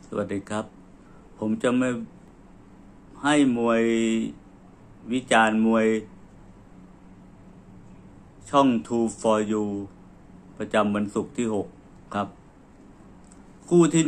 สวัสดีครับผมจะไม่ให้มวยวิจารณ์มวยช่อง Two for You ประจำวันศุกร์ที่6ครับคู่ที่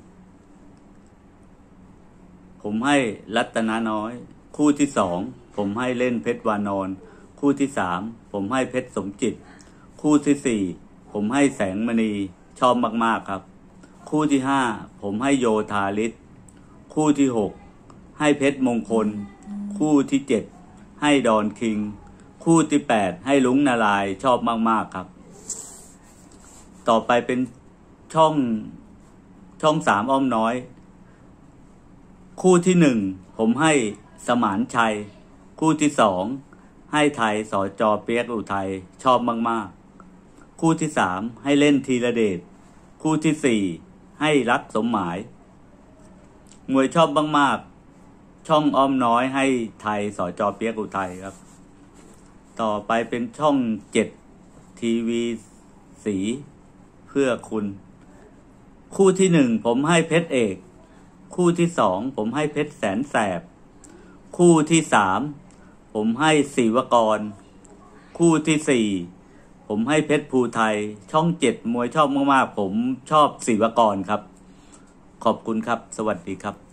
1ผมให้รัตนาน้อยคู่ที่2ผมให้เล่นเพชรวานอนคู่ที่3ผมให้เพชรสมจิตคู่ที่4ผมให้แสงมณีชอบมากๆครับคู่ที่5ผมให้โยธาฤทธิ์คู่ที่6ให้เพชรมงคลคู่ที่7ให้ดอนคิงคู่ที่8ให้ลุงนารายชอบมากๆครับต่อไปเป็นช่อง3อ้อมน้อยคู่ที่1ผมให้สมานชัยคู่ที่2ให้ไทยสจ.เปียกอุทัยชอบมากๆคู่ที่3ให้เล่นธีรเดชคู่ที่4ให้รักสมหมายมวยชอบมากๆช่องอ้อมน้อยให้ไทยสจ.เปียกอุทัยครับต่อไปเป็นช่อง7ทีวีสีเพื่อคุณคู่ที่1ผมให้เพชรเอกคู่ที่2ผมให้เพชรแสนแสบคู่ที่3ผมให้ศิวกรคู่ที่4ผมให้เพชรภูไทยช่อง7มวยชอบมากๆผมชอบศิวกรครับขอบคุณครับสวัสดีครับ